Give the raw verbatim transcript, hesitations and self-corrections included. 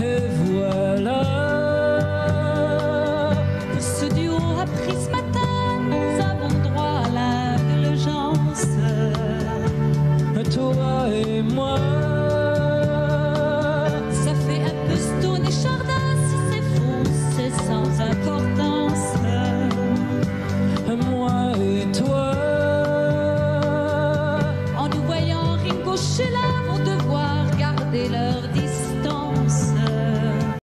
Et voilà, Ce duo a pris ce matin, nous avons droit à l'indulgence. toi et moi.